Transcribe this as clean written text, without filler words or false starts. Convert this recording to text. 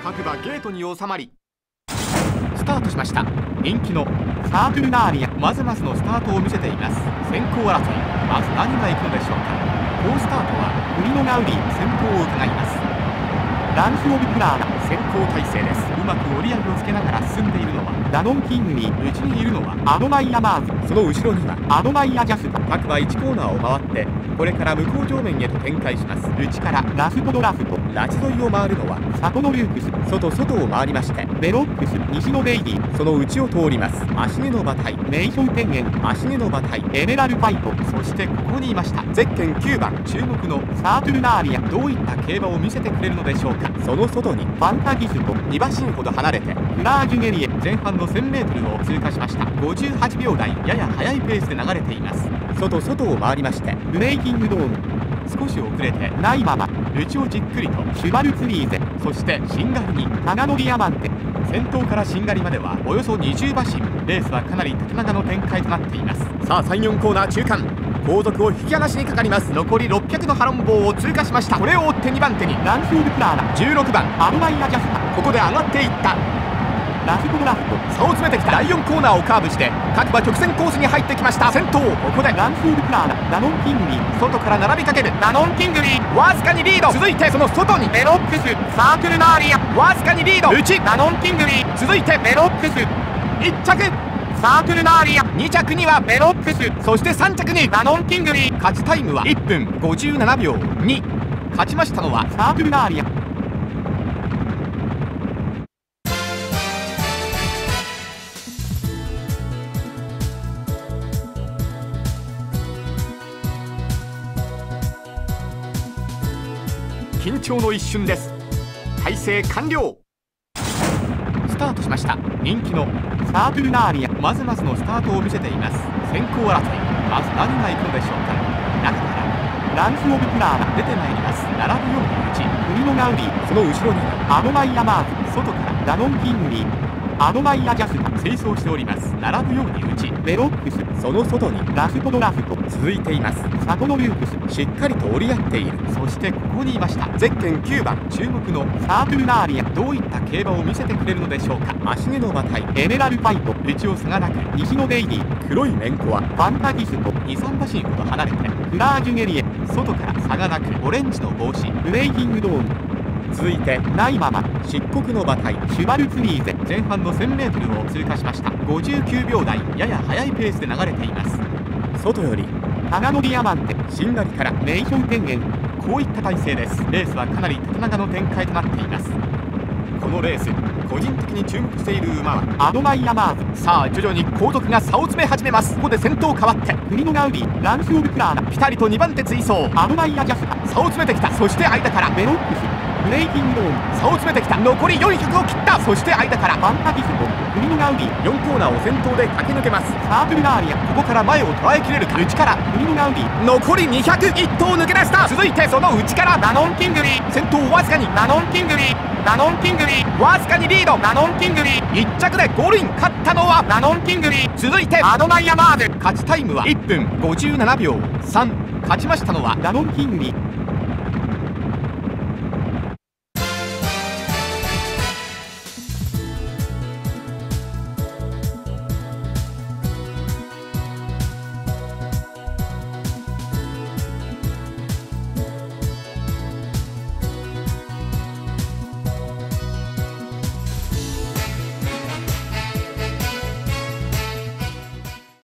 各馬ゲートに収まりスタートしました。人気のサートルナーリアまずまずのスタートを見せています。先行争い、まず何が行くのでしょうか。好スタートはウリノガウリ先頭を伺います。ランスオブクラーナ先行体制です。うまく折り合いをつけながら進んでいるのはダノンキングに、内にいるのはアドマイヤマーズ、その後ろにはアドマイヤジャス。各馬1コーナーを回ってこれから向こう上面へと展開します。内からラフトドラフト、ラチ沿いを回るのはサコノリュークス、外を回りましてベロックス、西のベイディ、その内を通ります。足根の馬体メイソン天元、足根の馬体エメラルファイト、そしてここにいましたゼッケン9番注目のサートルナーリア。どういった競馬を見せてくれるのでしょうか。その外にファンタギスト、2馬身ほど離れてフラージュゲリエ、前半の 1000m を通過しました。58秒台、やや速いペースで流れています。外を回りましてブレイキングドーム、少し遅れてないまま内をじっくりとシュバルツリーゼ、そしてシンガリにタガノディアマンテ。先頭からシンガリまではおよそ20馬身、レースはかなり縦長の展開となっています。さあ3、4コーナー中間、後続を引き離しにかかります。残り600のハロン棒を通過しました。これを追って2番手にランスオブクラーナ、16番アドマイヤジャスタ、ここで上がっていったラフトドラフト、差を詰めてきた。第4コーナーをカーブして各馬直線コースに入ってきました。先頭ここでランスオブクラーナ、ダノンキングリー、外から並びかけるダノンキングリー、わずかにリード。続いてその外にベロックス、サークルナーリア、わずかにリード。内ダノンキングリー、続いてベロックス、1着サークルナーリア、2着にはベロックス、そして3着にダノンキングリー。勝ちタイムは1分57秒2。勝ちましたのはサークルナーリア。緊張の一瞬です。体勢完了。スタートしました。人気のサートルナーリアまずまずのスタートを見せています。先行争い、まず何が行くのでしょうか。中からランスオブクラーナ出てまいります。並ぶように内ウリノガウリー、その後ろにはアドマイヤマーズ、外からダノンキングリー、アドマイヤジャスが清掃しております。並ぶように内ベロックス、その外にラフトドラフト続いています。サコノリュークスしっかりと折り合っている。そしてここにいましたゼッケン9番注目のサートルナーリア。どういった競馬を見せてくれるのでしょうか。足根の馬体エメラルファイト、内を差がなく西のベイディ、黒いメンコはファンタギスト、2、3馬身ほど離れてフラージュゲリエ、外から差がなくオレンジの帽子ブレイキングドーム、続いてないまま漆黒の馬体シュバルツリーゼ、前半の 1000m を通過しました。59秒台、やや速いペースで流れています。外よりタガノディアマンテ、シンガリからメイソン天元、こういった体勢です。レースはかなり縦長の展開となっています。このレース個人的に注目している馬はアドマイヤマーズ。さあ徐々に後続が差を詰め始めます。ここで先頭変わってフリノガウリー、ランスオブクラーナ、ピタリと2番手追走アドマイヤジャスタ、差を詰めてきた。そして間からベロックスブレイキングドーム、差を詰めてきた。残り400を切った。そして間からファンタギストフリノガウリー、4コーナーを先頭で駆け抜けます。サートルナーリア、ここから前を捉えきれるか。内からフリノガウリー、残り200、1頭抜け出した。続いてその内からダノンキングリー、先頭わずかにダノンキングリー、ダノンキングリーわずかにリード、ダノンキングリー1着でゴールイン。勝ったのはダノンキングリー、続いてアドマイヤマーズ。勝ちタイムは1分57秒3。勝ちましたのはダノンキングリー。